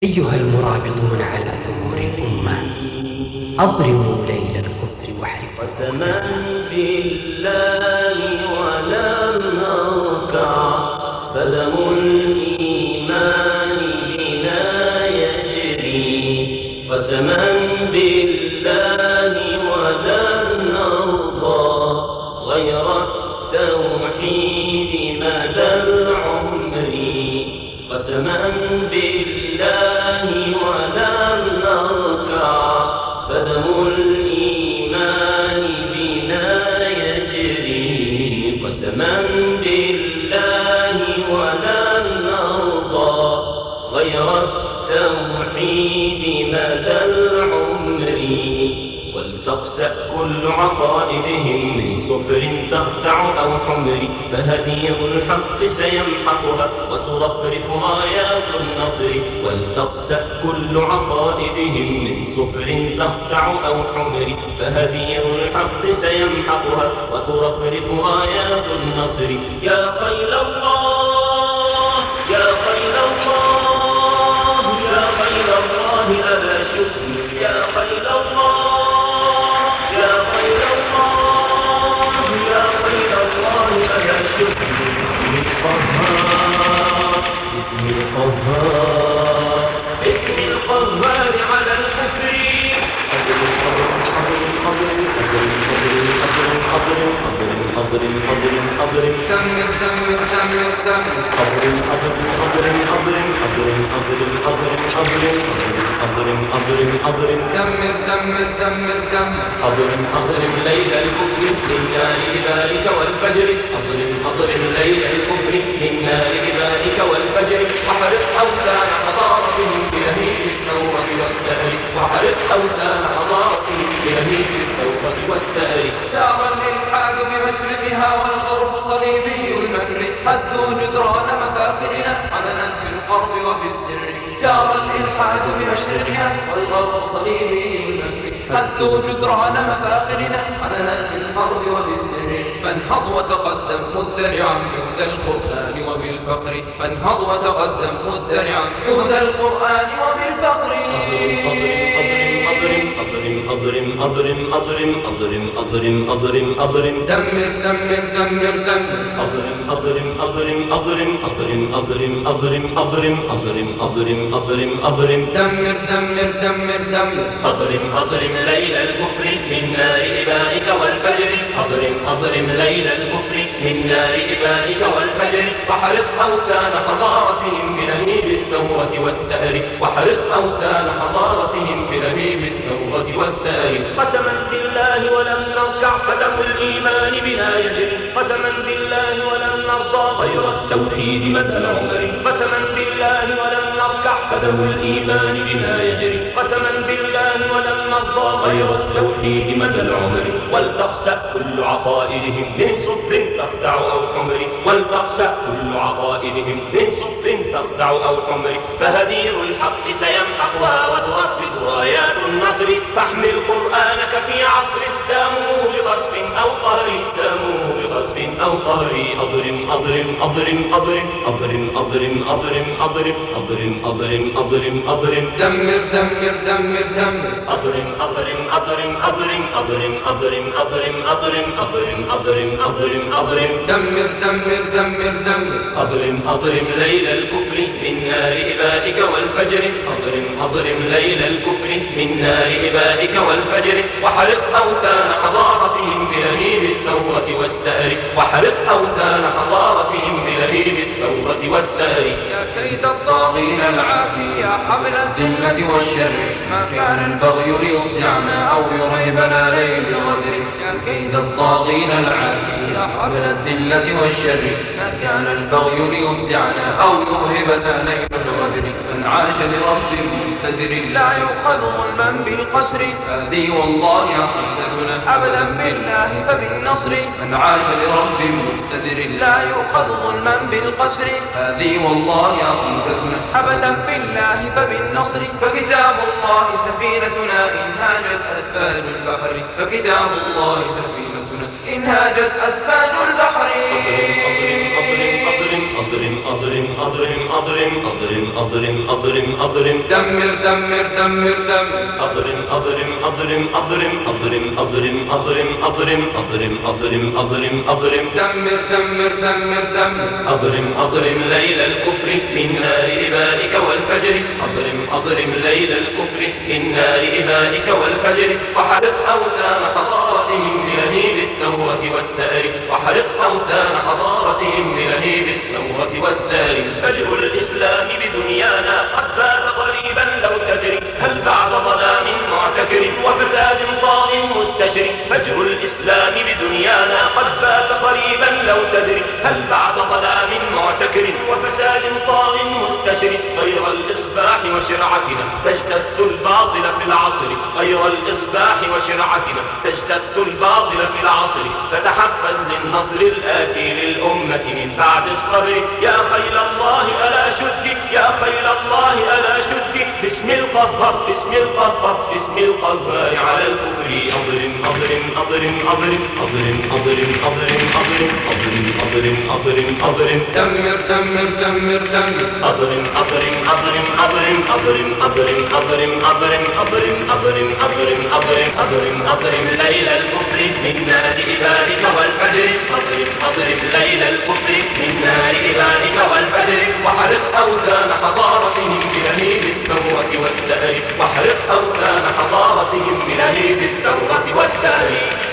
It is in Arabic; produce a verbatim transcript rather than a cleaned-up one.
أيها المرابطون على ثغور الأمة، أضرموا ليل الكفر واحرقوا. قسما بالله ولا نركع، فدم الإيمان بنا يجري. قسما بالله ولا نرضى غير التوحيد مدى العمر. قسما بالله ولا نركع، فدم الإيمان بنا يجري. قسما بالله ولا نرضى غير التوحيد مدى العمر. ولتخسأ كل عقائدهم من صفر تخدع أو حمر، فهدير الحق سيمحقها وترفرف رايات النصر. ولتخسأ كل عقائدهم من صفر تخدع أو حمر، فهدير الحق سيمحقها وترفرف رايات النصر. يا خيل الله يا خيل الله يا خيل الله ألا شدي. يا خيل الله يا خيل الله يا خيل الله ألا شدي. باسم القهار باسم القهار باسم القهار على الكفر. أضرم أضرم أضرم أضرم أضرم أضرم أضرم أضرم أضرم أضرم دمر دمر دمر دمر أضرم أضرم أضرم أضرم أضرم أضرم أضرم أضرم أضرم أضرم أضرم دمر دمر دمر دمر أضرم أضرم ليل الكفر من نار إبائك والفجر. أضرم أضرم ليل الكفر من نار إبائك والفجر. وحرق أوثان حضارتهم بلهيب الثورة والثأر. وحرق أوثان حضارتهم بلهيب الثورة والثأر. شار الإلحاد بمشرقها والغرب صليبي المكر، هدوا جدران مفاخرنا علنا بالحرب وبالسر. شار الإلحاد بمشرقها والغرب صليبي المكر، هدوا جدران مفاخرنا علنا بالحرب وبالسر. فانهض وتقدم مدرعا بهدى القرآن وبالفخر. فانهض وتقدم مدرعا بهدى القرآن وبالفخر. أضرم أضرم أضرم أضرم أضرم أضرم أضرم دمر دمر دمر دمر أضرم أضرم أضرم أضرم أضرم أضرم أضرم أضرم أضرم أضرم أضرم أضرم دمر دمر دمر دمر أضرم أضرم ليل الكفر من نار إبائك والفجر. أضرم أضرم ليل الكفر من نار إبائك والفجر. وحرق أوثان حضارتهم بلهيب الثورة والثأر. وحرق أوثان حضارتهم بلهيب الثورة والثأر. قسما بالله ولم نركع، فدم الإيمان بنا يجري. قسما بالله ولن نرضى غير التوحيد مدى العمر. قسما بالله ولن نركع، فدم الإيمان بنا يجري. قسما بالله ولن نرضى غير التوحيد مدى العمر. ولتخسأ كل عقائدهم من صفر تخدع أو حمر. ولتخسأ كل عقائدهم من صفر تخدع أو حمر، فهدير الحق سيمحقها وترفرف رايات النصر. فاحمل قرآنك في عصر ساموه بخسف أو قهر. ساموه بخسف أو قهر. أضرم أضرم أضرم أضرم أضرم أضرم أضرم أضرم أضرم أضرم أضرم أضرم دمر دمر دمر دمر أضرم أضرم أضرم أضرم أضرم أضرم أضرم أضرم أضرم أضرم أضرم أضرم دمر دمر دمر دمر أضرم أضرم ليل الكفر من نار إبائك والفجر. أضرم أضرم ليل الكفر من نار إبائك والفجر. وحرق أوثان حضارتهم بلهيب الثورة والثأر. وحرق أوثان حضارتهم بلهيب الثورة والثأر. يا كيد الطاغين العاتي يا حمل الذلة والشر، ما كان البغي ليفزعنا أو يرهبنا ليل الغدر. يا كيد الطاغين العاتي يا حمل الذلة والشر، ما كان البغي ليفزعنا أو يرهبنا ليل الغدر. من عاش لرب مقتدر لا يؤخذ ظلما بالقسر، هذه والله عقيدتنا أبدا بالله فبالنصر. من عاش لرب مقتدر لا يؤخذ ظلما بالقسر، هذه والله عقيدتنا أبدا بالله فبالنصر. فكتاب الله سفينتنا إن هاجت أثباج البحر. فكتاب الله سفينتنا إن هاجت أثباج البحر. أضرم أضرم أضرم أضرم أضرم أضرم أضرم أضرم أضرم أضرم أضرم دمر دمر دمر دمر أضرم أضرم أضرم أضرم أضرم أضرم أضرم أضرم أضرم أضرم أضرم أضرم دمر دمر دمر دمر أضرم أضرم ليل الكفر من نار إبائك والفجر أضرم أضرم ليل الكفر من نار إبائك والفجر وحرق أوثان حضارتهم بلهيب الثورة والثأر وحرق أوثان حضارتهم بلهيب الثورة والثأر فجر الإسلام بدنيانا قد بات قريبا لو تدري هل بعد ظلام معتكر وفساد طاغ مستشر فجر الإسلام بدنيانا قد بات قريبا لو تدري هل بعد ظلام معتكر وفساد طاغ مستشر غير الإصباح وشرعتنا تجتث الباطل في العصر غير الإصباح وشرعتنا تجتث الباطل في العصر فتحفز للنصر الآتي للأمة من بعد الصبر يا خيل الله ألا شد يا خيل الله ألا شد باسم القهر باسم القهر باسم القهار على الكفر أضرم أضرم أضرم أضرم أضرم أضرم أضرم أضرم أضرم أضرم أضرم دمر دمر دمر دمر أضرم أضرم أضرم أضرم أضرم أضرم أضرم أضرم أضرم أضرم أضرم أضرم أضرم أضرم ليل الكفر من نار إبائك والفجر أضرم أضرم ليل الكفر من نار إبائك والفجر وحرق أوثان حضارتهم بلهيب الثورة والثأر وحرق أوثان حضارتهم بلهيب الثورة والثأر